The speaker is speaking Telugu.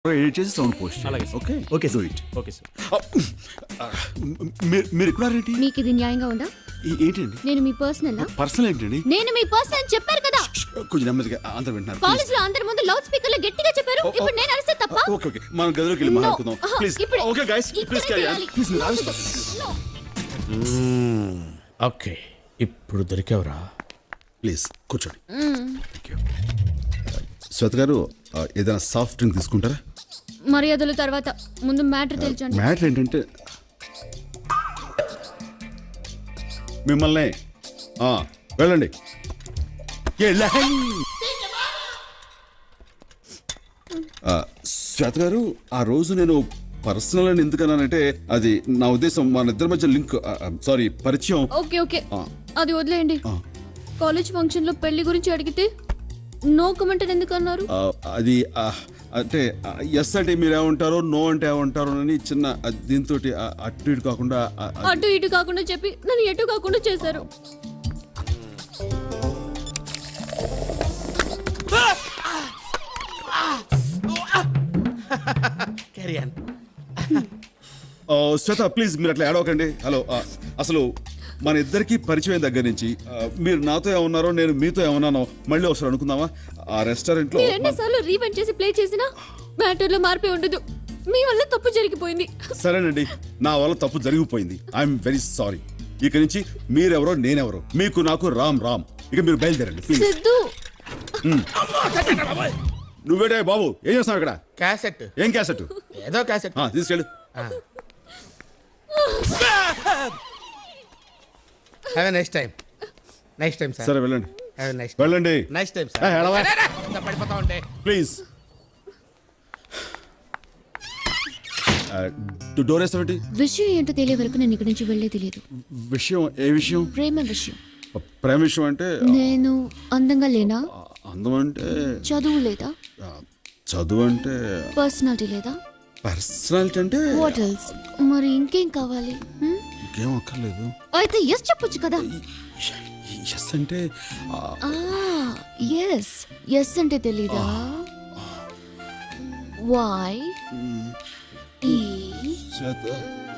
ఎడిట్ చేసి సౌండ్ పోస్ట్. అలాగే okay okay do it. Okay sir. మీరు ఎక్కడారేంటి? మీకు ఇది న్యాయంగా ఉందా? ఏంటండి? నేను మీ పర్సనల్ ఏంటండి? నేను మీ పర్సనల్ చెప్పారు కదా. కొంచెం నెమ్మదిగా అందరూ వింటున్నారు. కాలేజ్ లో అందరి ముందు లౌడ్ స్పీకర్ లో గట్టిగా చెప్పారు. ఇప్పుడు నేను అరిస్తే తప్ప? ఓకే ఓకే మనం గదిలోకి వెళ్ళి మాట్లాడుకుందాం please. Okay guys please carry on please. Okay ఇప్పుడు దొరికావురా. ప్లీజ్ కూర్చోండి. శ్వేత గారు ఏదైనా సాఫ్ట్ డ్రింక్ తీసుకుంటారా? మర్యాదలు తర్వాత, ముందు మ్యాటర్ తెలుసండి. మ్యాటర్ ఏంటంటే మిమ్మల్ని వెళ్ళండి. శ్వేత గారు ఆ రోజు నేను పర్సనల్ అని ఎందుకన్నానంటే అది నా ఉద్దేశం మన ఇద్దరి మధ్య లింక్ సారీ పరిచయం. ఓకే ఓకే అది వదిలేయండి. కాలేజ్ ఫంక్షన్ లో పెళ్లి గురించి అడిగితే నో కమెంట్ ఎందుకు అన్నారు? అది అంటే ఎస్ అంటే మీరు ఏమంటారో, నో అంటే ఏమంటారో అని చిన్న దీంతో అటు ఇటు కాకుండా అటు ఇటు కాకుండా చెప్పి నన్ను ఎటు కాకుండా చేశారు. శ్వేత ప్లీజ్ మీరు అట్లా ఏడవకండి. హలో అసలు మన ఇద్దరికి పరిచయం దగ్గర నుంచి మీరు నాతో ఏమన్నారో నేను మీతో ఏమన్నానో మళ్ళీ ఒకసారి అనుకుందామా? ఆ రెస్టారెంట్ లో ఎన్నిసార్లు రీవెంట్ చేసి ప్లే చేసినా మ్యాటర్ లో మార్పే ఉండదు. మీ వల్ల తప్పు జరిగిపోయింది. సరేనండి, నా వల్ల తప్పు జరిగిపోయింది. I'm very sorry. ఇక నుంచి మీరెవరో నేనెవరో, మీకు నాకు రామ్ రామ్. ఇక మీరు బయలుదేరండి. సిద్ధు నువ్వేటే బాబు ఏం చేస్తావు ఇక్కడ? క్యాసెట్. ఏం క్యాసెట్? ఏదో క్యాసెట్. తీసుకెళ్ళు. Have a nice time. Nice time sir. సరే వెళ్ళండి. హ్యావ్ ఎ నైస్ వెళ్ళండి. Nice time sir. పడిపోతా ఉంటే ప్లీజ్. డోర్ వేస్తావేంటి? విషయం ఏంటో తెలియ వరకు నేను ఇక్కడి నుంచి వెళ్ళే తెలియదు. విషయం? ఏ విషయం? ప్రేమ విషయం. ప్రేమ విషయం అంటే నేను అందంగా లేనా? అందం అంటే చదువు లేదా? చదువు అంటే పర్సనాలిటీ లేదా? పర్సనాలిటీ అంటే వాట్ ఎల్స్? మరి ఇంకేం కావాలి? ఇంకేం అక్కర్లేదు. అయితే ఎస్ చెప్పొచ్చు కదా. ఎస్ అంటే ఎస్ ఎస్ అంటే తెలీదా? Why tea